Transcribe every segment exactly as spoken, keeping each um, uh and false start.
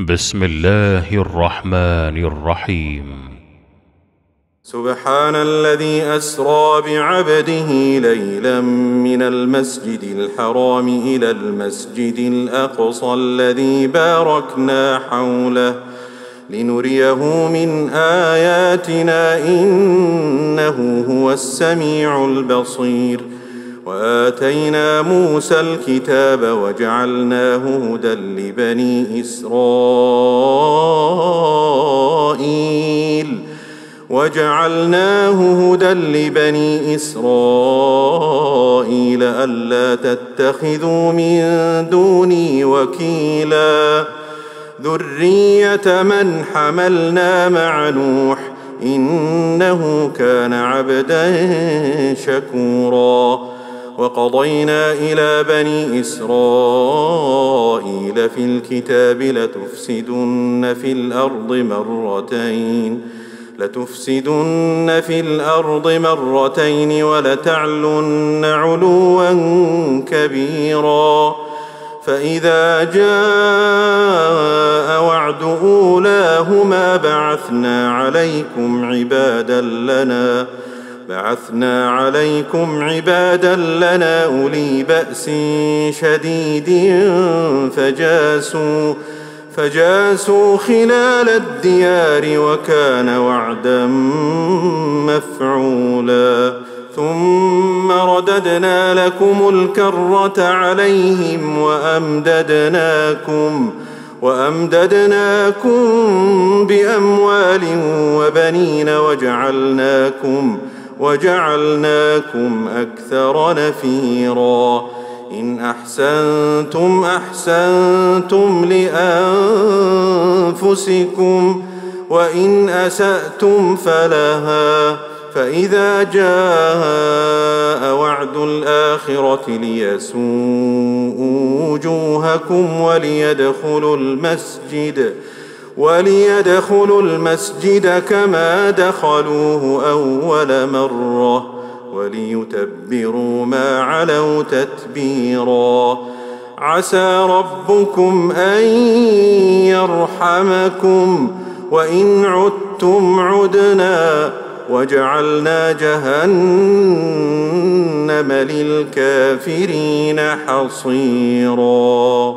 بسم الله الرحمن الرحيم. سبحان الذي أسرى بعبده ليلا من المسجد الحرام إلى المسجد الأقصى الذي باركنا حوله لنريه من آياتنا إنه هو السميع البصير. وآتينا موسى الكتاب وجعلناه هدى لبني إسرائيل وجعلناه هدى لبني إسرائيل ألا تتخذوا من دوني وكيلا ذرية من حملنا مع نوح إنه كان عبدا شكورا. وقضينا إلى بني إسرائيل في الكتاب لتفسدن في الأرض مرتين لتفسدن في الأرض مرتين ولتعلن علوا كبيرا. فإذا جاء وعد أولاهما بعثنا عليكم عبادا لنا بعثنا عليكم عبادا لنا أولي بأس شديد فجاسوا فجاسوا خلال الديار وكان وعدا مفعولا. ثم رددنا لكم الكرة عليهم وأمددناكم وأمددناكم بأموال وبنين وجعلناكم وجعلناكم أكثر نفيرا. إن أحسنتم أحسنتم لأنفسكم وإن أسأتم فلها. فإذا جاء وعد الآخرة ليسوءوا وجوهكم وليدخلوا المسجد وليدخلوا المسجد كما دخلوه أول مرة وليتبروا ما علوا تتبيرا. عسى ربكم أن يرحمكم وإن عدتم عدنا وجعلنا جهنم للكافرين حصيرا.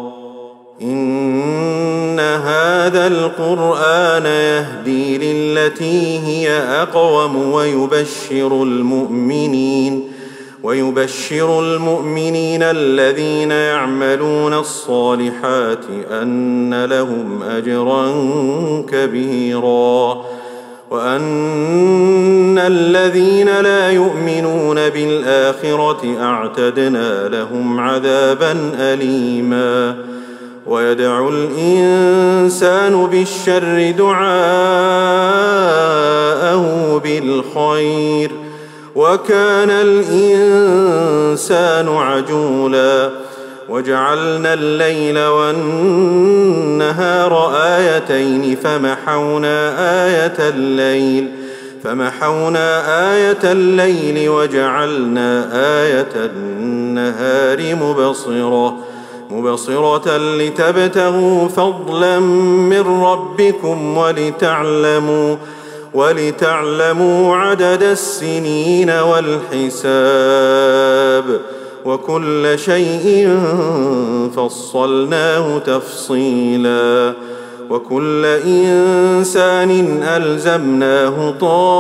إن هذا القرآن يهدي للتي هي أقوم ويبشر المؤمنين ويبشر المؤمنين الذين يعملون الصالحات أن لهم أجرا كبيرا وأن الذين لا يؤمنون بالآخرة أعتدنا لهم عذابا أليما. ويدعو الإنسان بالشر دعاءه بالخير وكان الإنسان عجولا. وجعلنا الليل والنهار آيتين فمحونا آية الليل فمحونا آية الليل وجعلنا آية النهار مبصرة مبصرة لتبتغوا فضلا من ربكم ولتعلموا ولتعلموا عدد السنين والحساب وكل شيء فصلناه تفصيلا. وكل إنسان ألزمناه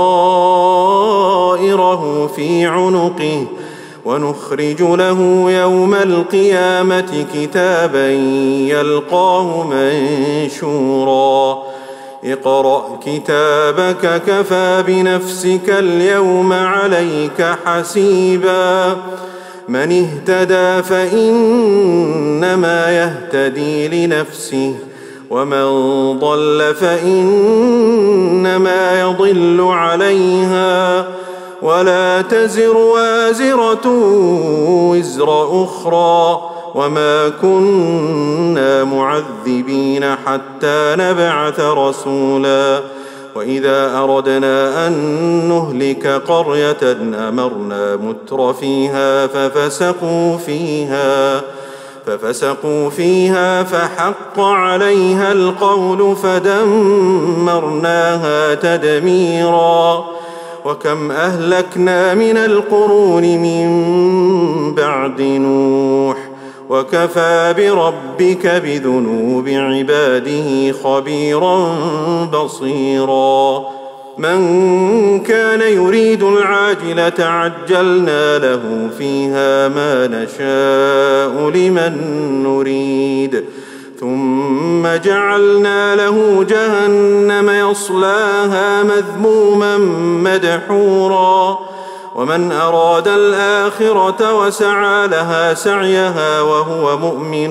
طائره في عنقه ونخرج له يوم القيامة كتابا يلقاه منشورا. اقرأ كتابك كفى بنفسك اليوم عليك حسيبا. من اهتدى فإنما يهتدي لنفسه ومن ضل فإنما يضل عليها ولا تزر وازرة وزر أخرى وما كنا معذبين حتى نبعث رسولا. وإذا أردنا أن نهلك قرية أمرنا متر فيها ففسقوا فيها ففسقوا فيها فحق عليها القول فدمرناها تدميرا. وكم أهلكنا من القرون من بعد نوح وكفى بربك بذنوب عباده خبيرا بصيرا. من كان يريد العاجلة عجلنا له فيها ما نشاء لمن نريد ثم جعلنا له جهنم يصلاها مذموما مدحورا. ومن أراد الآخرة وسعى لها سعيها وهو مؤمن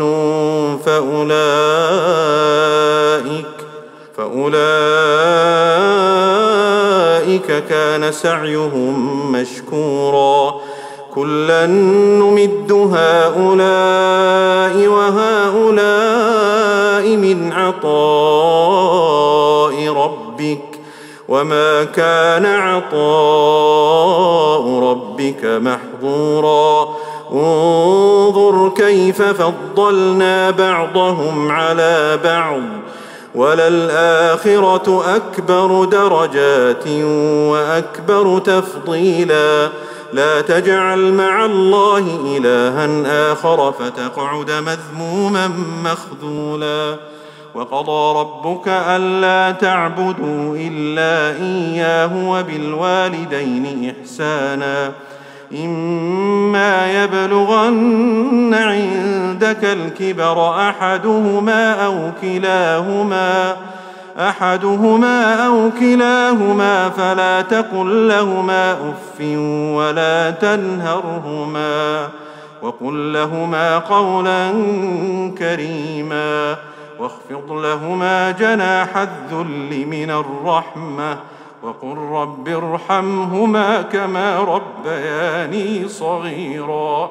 فأولئك فأولئك كان سعيهم مشكورا. كلا نمد هؤلاء وهؤلاء من عطاء ربك وما كان عطاء ربك محظورا. انظر كيف فضلنا بعضهم على بعض وللآخرة أكبر درجات وأكبر تفضيلا. لا تجعل مع الله إلها آخر فتقعد مذموما مخذولا. وقضى ربك ألا تعبدوا إلا إياه وبالوالدين إحسانا إما يبلغن عندك الكبر أحدهما أو كلاهما أحدهما أو كلاهما فلا تقل لهما أف ولا تنهرهما وقل لهما قولا كريما واخفض لهما جناح الذل من الرحمة وقل رب ارحمهما كما ربياني صغيرا.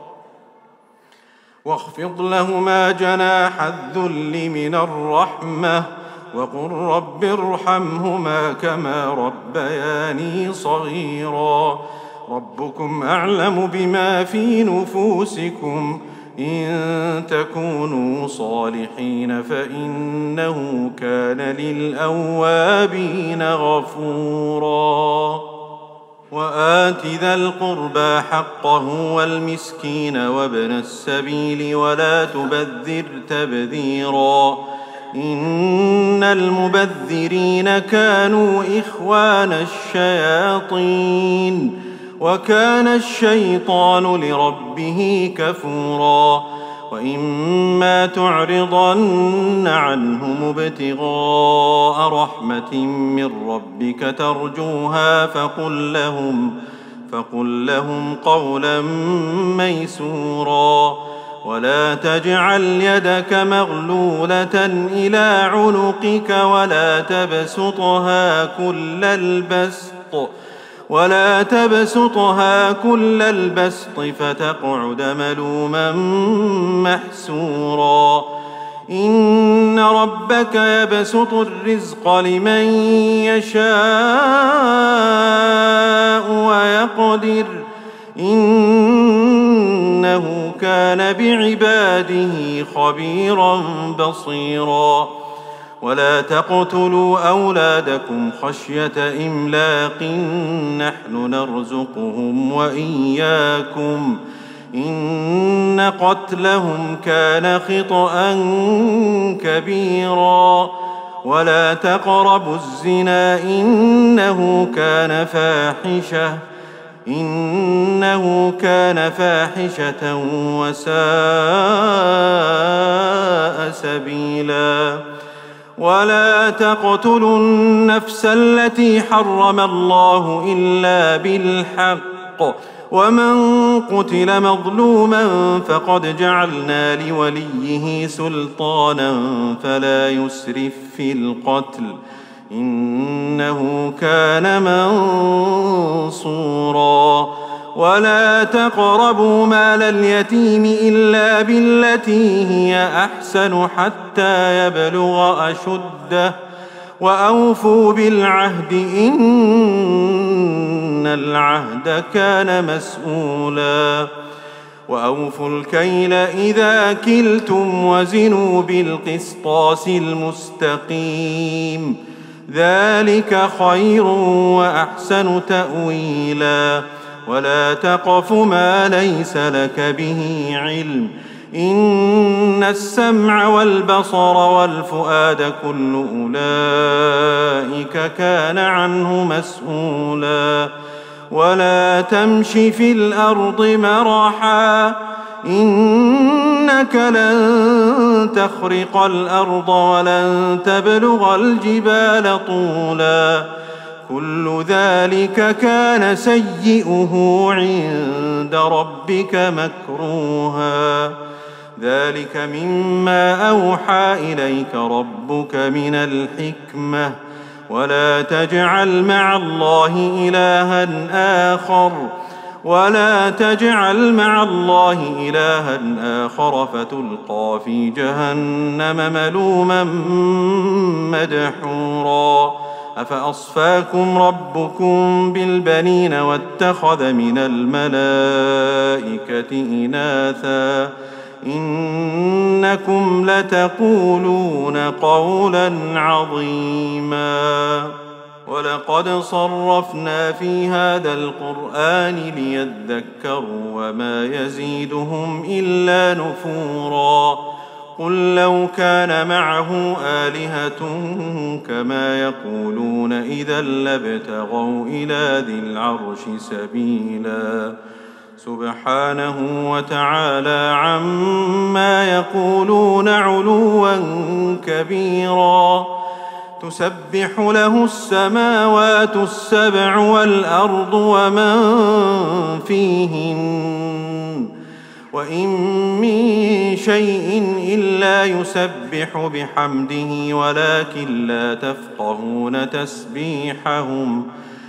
واخفض لهما جناح الذل من الرحمة وقل رب ارحمهما كما ربياني صغيرا. ربكم أعلم بما في نفوسكم إن تكونوا صالحين فإنه كان للأوابين غفورا. وآت ذا القربى حقه والمسكين وابن السبيل ولا تبذر تبذيرا إن المبذرين كانوا إخوان الشياطين وكان الشيطان لربه كفورا. وإما تعرضن عنهم ابتغاء رحمة من ربك ترجوها فقل لهم, فقل لهم قولا ميسورا. ولا تجعل يدك مغلولة إلى عنقك ولا تبسطها كل البسط ولا تبسطها كل البسط فتقعد ملوما محسورا. إن ربك يبسط الرزق لمن يشاء ويقدر إنه كان بعباده خبيرا بصيرا. ولا تقتلوا أولادكم خشية إملاق نحن نرزقهم وإياكم إن قتلهم كان خطأ كبيرا. ولا تقربوا الزنا إنه كان فاحشة إنه كان فاحشة وساء سبيلا. ولا تقتلوا النفس التي حرم الله إلا بالحق ومن قتل مظلوما فقد جعلنا لوليه سلطانا فلا يسرف في القتل إنه كان منصورا. ولا تقربوا مال اليتيم إلا بالتي هي أحسن حتى يبلغ أشده وأوفوا بالعهد إن العهد كان مسؤولا. وأوفوا الكيل إذا كلتم وزنوا بالقسطاس المستقيم ذلك خير وأحسن تأويلا ولا تقف ما ليس لك به علم إن السمع والبصر والفؤاد كل أولئك كان عنه مسؤولا ولا تمش في الأرض مرحا إنك لن تخرق الأرض ولن تبلغ الجبال طولا كل ذلك كان سيئه عند ربك مكروها ذلك مما أوحى إليك ربك من الحكمة ولا تجعل مع الله إلها آخر ولا تجعل مع الله إلها آخر فتلقى في جهنم ملوما مدحورا أفأصفاكم ربكم بالبنين واتخذ من الملائكة إناثا إنكم لتقولون قولا عظيما ولقد صرفنا في هذا القرآن ليذكروا وما يزيدهم إلا نفورا قل لو كان معه آلهة كما يقولون إذا لابتغوا إلى ذي العرش سبيلا سبحانه وتعالى عما يقولون علوا كبيرا تسبح له السماوات السبع والأرض ومن فيهن وإن من شيء إلا يسبح بحمده ولكن لا تفقهون تسبيحهم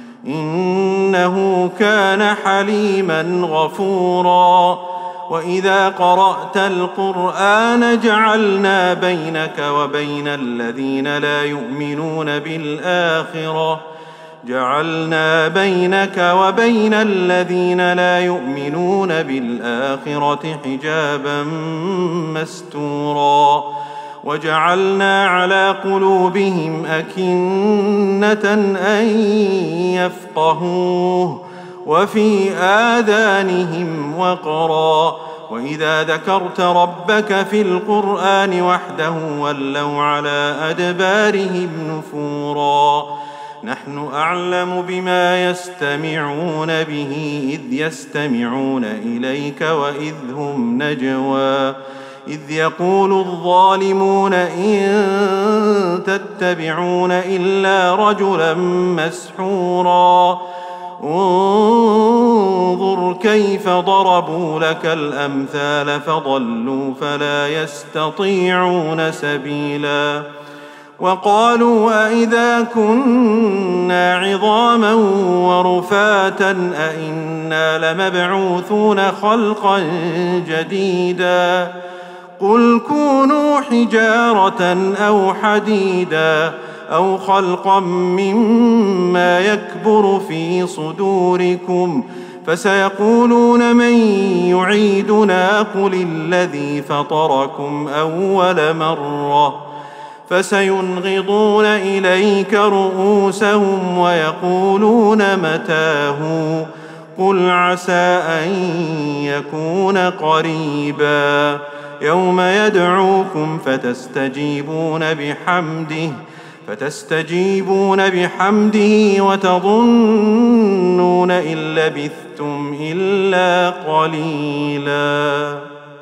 إنه كان حليما غفورا وإذا قرأت القرآن جعلنا بينك وبين الذين لا يؤمنون بالآخرة جعلنا بينك وبين الذين لا يؤمنون بالآخرة حجابا مستورا وجعلنا على قلوبهم أكنة أن يفقهوه وفي آذانهم وقرا وإذا ذكرت ربك في القرآن وحده ولوا على أدبارهم نفورا نحن أعلم بما يستمعون به إذ يستمعون إليك وإذ هم نجوى إذ يقول الظالمون إن تتبعون إلا رجلا مسحورا انظر كيف ضربوا لك الأمثال فضلوا فلا يستطيعون سبيلا وقالوا أئذا كنا عظاما ورفاتا أئنا لمبعوثون خلقا جديدا قل كونوا حجارة أو حديدا أو خلقا مما يكبر في صدوركم فسيقولون من يعيدنا قل الذي فطركم أول مرة فسينغضون إليك رؤوسهم ويقولون متاه قل عسى أن يكون قريبا يوم يدعوكم فتستجيبون بحمده فتستجيبون بحمده وتظنون إن لبثتم إلا قليلا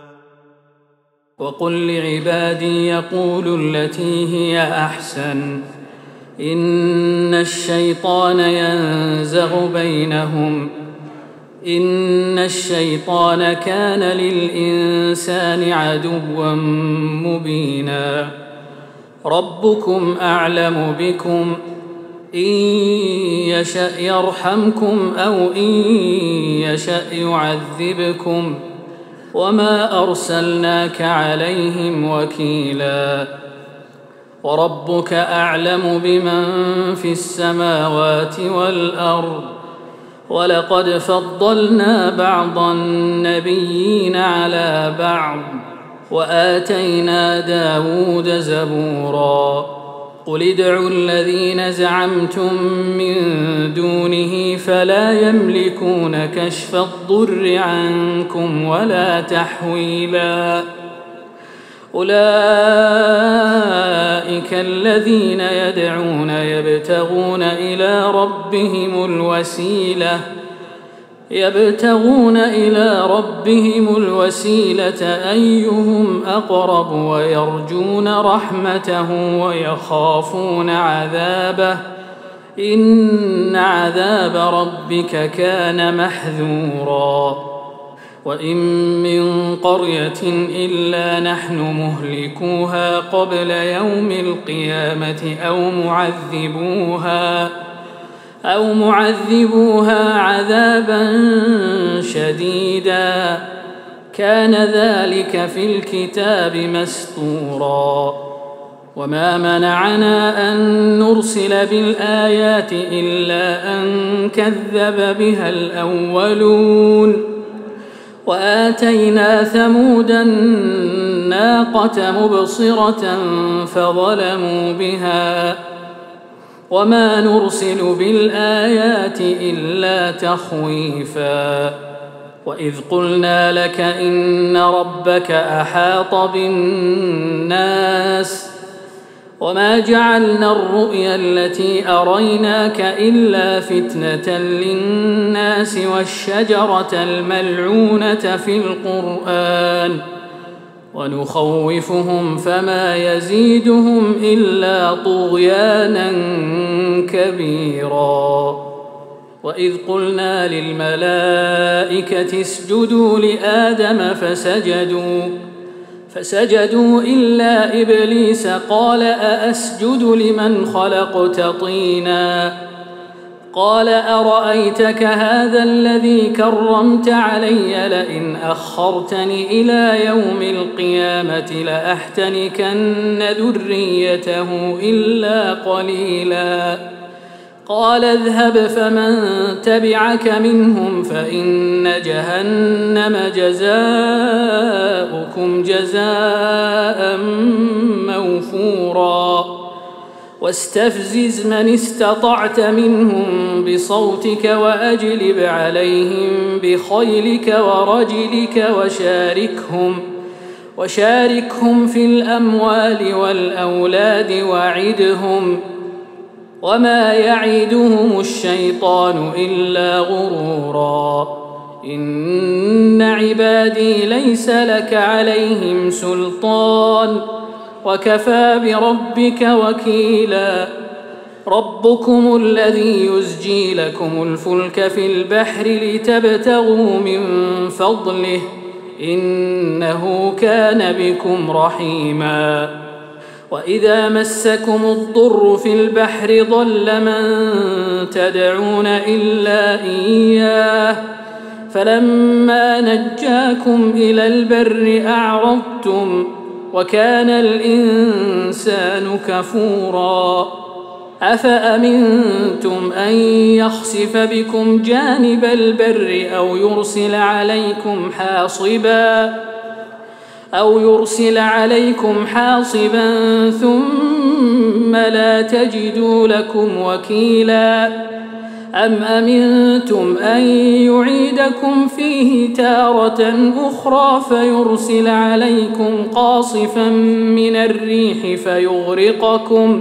وقل لعبادي يقولوا التي هي أحسن إن الشيطان ينزغ بينهم إن الشيطان كان للإنسان عدوا مبينا ربكم أعلم بكم إن يشأ يرحمكم أو إن يشأ يعذبكم وما أرسلناك عليهم وكيلا وربك أعلم بمن في السماوات والأرض ولقد فضلنا بعض النبيين على بعض وآتينا داود زبورا قل ادعوا الذين زعمتم من دونه فلا يملكون كشف الضر عنكم ولا تحويلا أولئك الذين يدعون يبتغون إلى ربهم الوسيلة يبتغون إلى ربهم الوسيلة أيهم أقرب ويرجون رحمته ويخافون عذابه إن عذاب ربك كان محذورا وإن من قرية إلا نحن مهلكوها قبل يوم القيامة أو معذبوها أو معذبوها عذابا شديدا كان ذلك في الكتاب مسطورا وما منعنا أن نرسل بالآيات إلا أن كذب بها الأولون وآتينا ثمود الناقة مبصرة فظلموا بها وما نرسل بالآيات إلا تخويفا وإذ قلنا لك إن ربك أحاط بالناس وما جعلنا الرؤيا التي أريناك إلا فتنة للناس والشجرة الملعونة في القرآن ونخوفهم فما يزيدهم إلا طغيانا كبيرا وإذ قلنا للملائكة اسجدوا لآدم فسجدوا فسجدوا إلا إبليس قال أأسجد لمن خلقت طينا قال أرأيتك هذا الذي كرمت علي لئن أخرتني إلى يوم القيامة لأحتنكن ذريته إلا قليلا قال اذهب فمن تبعك منهم فإن جهنم جزاؤكم جزاء موفورا واستفزز من استطعت منهم بصوتك وأجلب عليهم بخيلك ورجلك وشاركهم وشاركهم في الأموال والأولاد وعدهم وما يعدهم الشيطان إلا غرورا إن عبادي ليس لك عليهم سلطان وكفى بربك وكيلا ربكم الذي يزجي لكم الفلك في البحر لتبتغوا من فضله إنه كان بكم رحيما وإذا مسكم الضر في البحر ضل من تدعون إلا إياه فلما نجاكم إلى البر أعرضتم وكان الإنسان كفورا أفأمنتم أن يخسف بكم جانب البر أو يرسل عليكم حاصبا أو يرسل عليكم حاصبا ثم لا تجدوا لكم وكيلا أم أمنتم أن يعيدكم فيه تارة أخرى فيرسل عليكم قاصفا من الريح فيغرقكم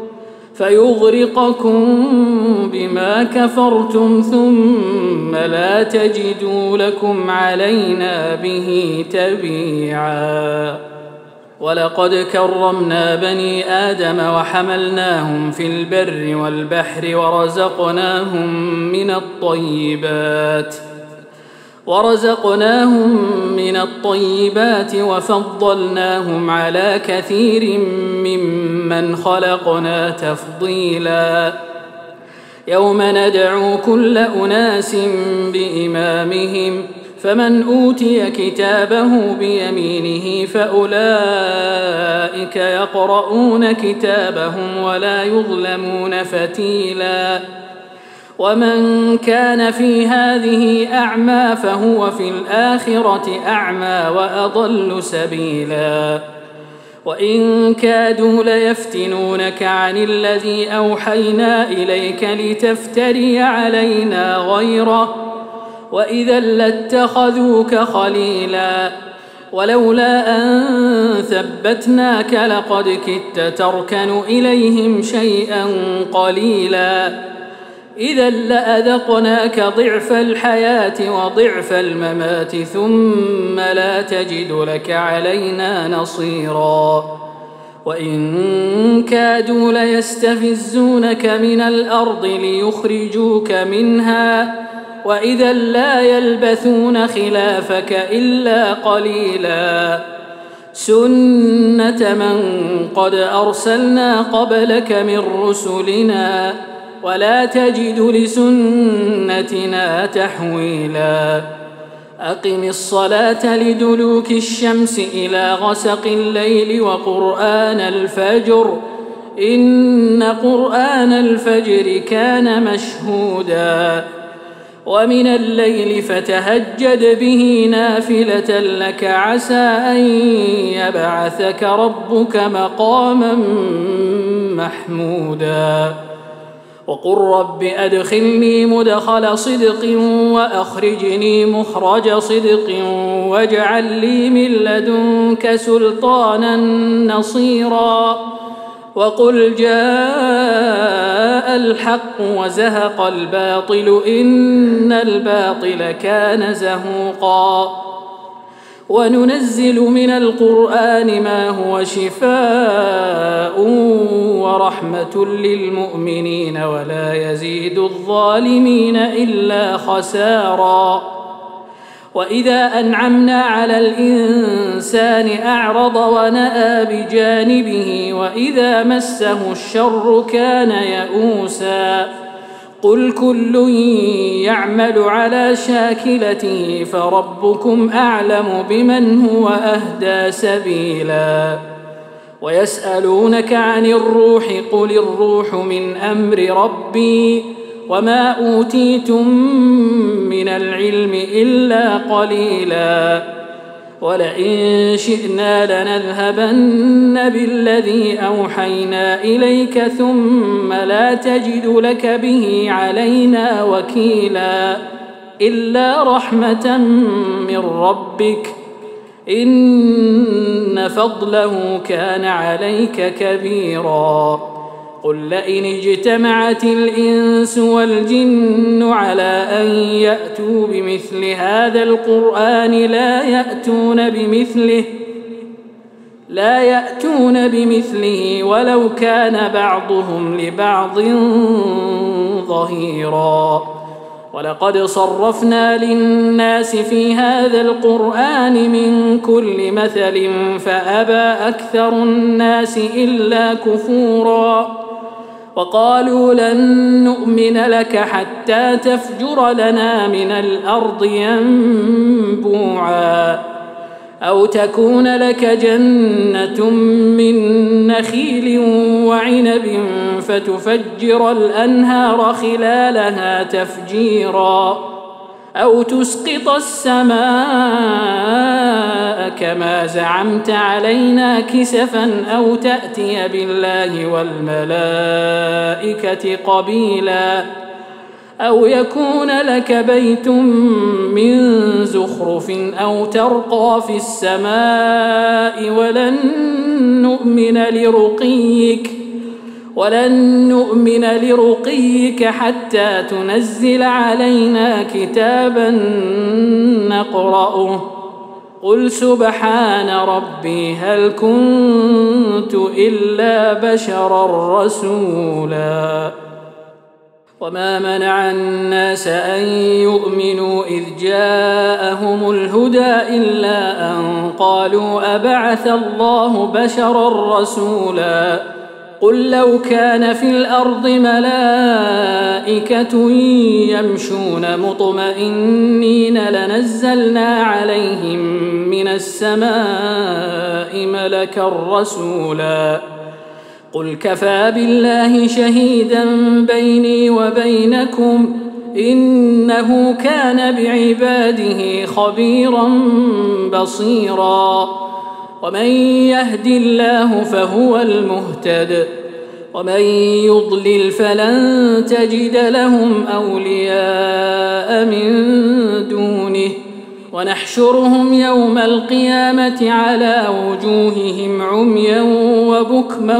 فيغرقكم بما كفرتم ثم لا تجدوا لكم علينا به تبيعا ولقد كرمنا بني آدم وحملناهم في البر والبحر ورزقناهم من الطيبات ورزقناهم من الطيبات وفضلناهم على كثير ممن خلقنا تفضيلا يوم ندعو كل أناس بإمامهم فمن أوتي كتابه بيمينه فأولئك يقرؤون كتابهم ولا يظلمون فتيلا ومن كان في هذه أعمى فهو في الآخرة أعمى وأضل سبيلا وإن كادوا ليفتنونك عن الذي أوحينا إليك لتفتري علينا غيره وإذا لاتخذوك خليلا ولولا أن ثبتناك لقد كدت تركن إليهم شيئا قليلا إذا لأذقناك ضعف الحياة وضعف الممات ثم لا تجد لك علينا نصيرا وإن كادوا ليستفزونك من الأرض ليخرجوك منها وإذا لا يلبثون خلافك إلا قليلا سنة من قد أرسلنا قبلك من رسلنا ولا تجد لسنتنا تحويلا أقم الصلاة لدلوك الشمس إلى غسق الليل وقرآن الفجر إن قرآن الفجر كان مشهودا ومن الليل فتهجد به نافلة لك عسى أن يبعثك ربك مقاما محمودا وقل رب أدخلني مدخل صدق وأخرجني مخرج صدق واجعل لي من لدنك سلطانا نصيرا وقل جاء الحق وزهق الباطل إن الباطل كان زهوقا وننزل من القرآن ما هو شفاء ورحمة للمؤمنين ولا يزيد الظالمين إلا خسارا وإذا أنعمنا على الإنسان أعرض ونأى بجانبه وإذا مسه الشر كان يئوسا قل كل يعمل على شاكلته فربكم أعلم بمن هو أهدى سبيلا ويسألونك عن الروح قل الروح من أمر ربي وما أوتيتم من العلم إلا قليلا ولئن شئنا لنذهبن بالذي أوحينا إليك ثم لا تجد لك به علينا وكيلا إلا رحمة من ربك إن فضله كان عليك كبيرا قل لئن اجتمعت الإنس والجن على أن يأتوا بمثل هذا القرآن لا يأتون بمثله لا يأتون بمثله ولو كان بعضهم لبعض ظهيرا ولقد صرفنا للناس في هذا القرآن من كل مثل فأبى أكثر الناس إلا كفورا وقالوا لن نؤمن لك حتى تفجر لنا من الأرض ينبوعا أو تكون لك جنة من نخيل وعنب فتفجر الأنهار خلالها تفجيرا أو تسقط السماء كما زعمت علينا كسفا أو تأتي بالله والملائكة قبيلا أو يكون لك بيت من زخرف أو ترقى في السماء ولن نؤمن لرقيك ولن نؤمن لرقيك حتى تنزل علينا كتابا نقرأه قل سبحان ربي هل كنت إلا بشرا رسولا وما منع الناس أن يؤمنوا إذ جاءهم الهدى إلا أن قالوا أبعث الله بشرا رسولا قل لو كان في الأرض ملائكة يمشون مطمئنين لنزلنا عليهم من السماء ملكا رسولا قل كفى بالله شهيدا بيني وبينكم إنه كان بعباده خبيرا بصيرا ومن يهد الله فهو المهتد ومن يضلل فلن تجد لهم أولياء من دونه ونحشرهم يوم القيامة على وجوههم عميا وبكما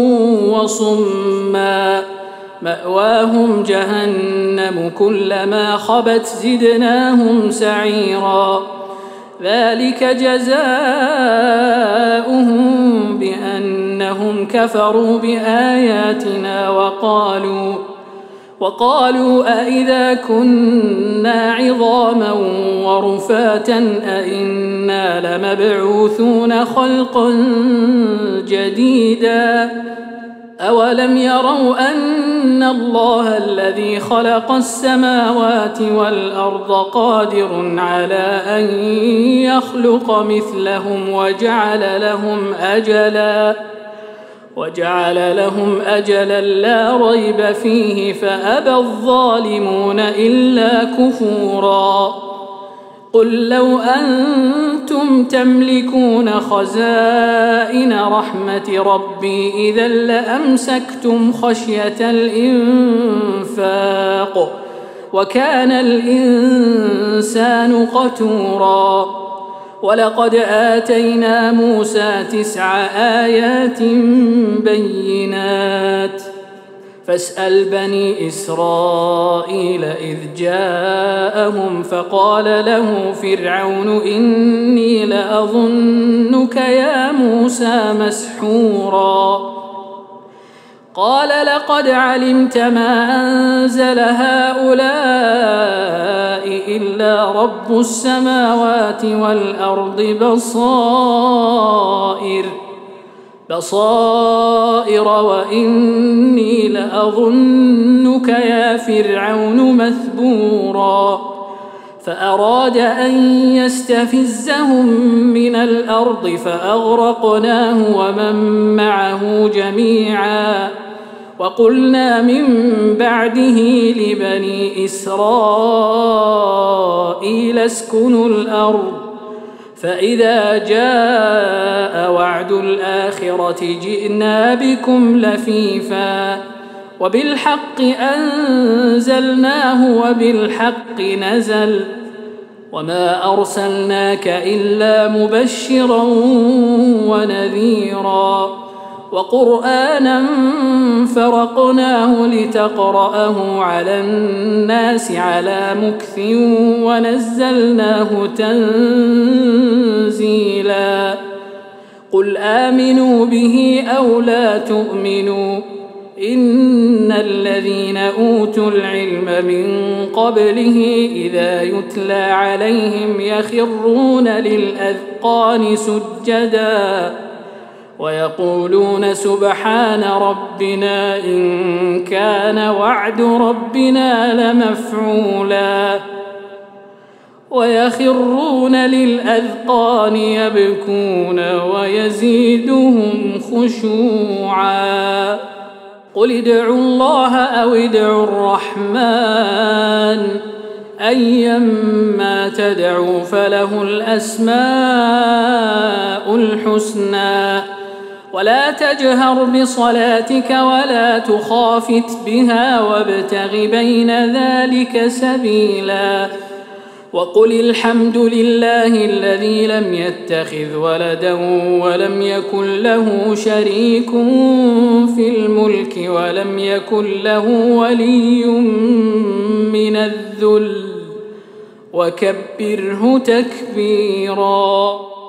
وصما مأواهم جهنم كلما خبت زدناهم سعيرا ذلك جزاؤهم بأنهم كفروا بآياتنا وقالوا وقالوا أئذا كنا عظاما ورفاتا أئنا لمبعوثون خلقا جديدا أولم يروا أن الله الذي خلق السماوات والأرض قادر على أن يخلق مثلهم وجعل لهم أجلا وجعل لهم أجلا لا ريب فيه فأبى الظالمون إلا كفورا قل لو أنتم تملكون خزائن رحمة ربي إذا لأمسكتم خشية الإنفاق وكان الإنسان قتورا ولقد آتينا موسى تسع آيات بينات فاسأل بني إسرائيل إذ جاءهم فقال له فرعون إني لأظنك يا موسى مسحورا قال لقد علمت ما أنزل هؤلاء إلا رب السماوات والأرض بصائر بصائر وإني لأظنك يا فرعون مثبورا فأراد أن يستفزهم من الأرض فأغرقناه ومن معه جميعا وقلنا من بعده لبني إسرائيل اسكنوا الأرض فإذا جاء وعد الآخرة جئنا بكم لفيفا وبالحق أنزلناه وبالحق نزل وما أرسلناك إلا مبشرا ونذيرا وقرآنا فرقناه لتقرأه على الناس على مكث ونزلناه تنزيلا قل آمنوا به أو لا تؤمنوا إن الذين أوتوا العلم من قبله إذا يتلى عليهم يخرون للأذقان سجدا ويقولون سبحان ربنا إن كان وعد ربنا لمفعولا ويخرون للأذقان يبكون ويزيدهم خشوعا قل ادعوا الله أو ادعوا الرحمن أيما تدعوا فله الأسماء الحسنى ولا تجهر بصلاتك ولا تخافت بها وابتغ بين ذلك سبيلا وقل الحمد لله الذي لم يتخذ ولدا ولم يكن له شريك في الملك ولم يكن له ولي من الذل وكبره تكبيرا.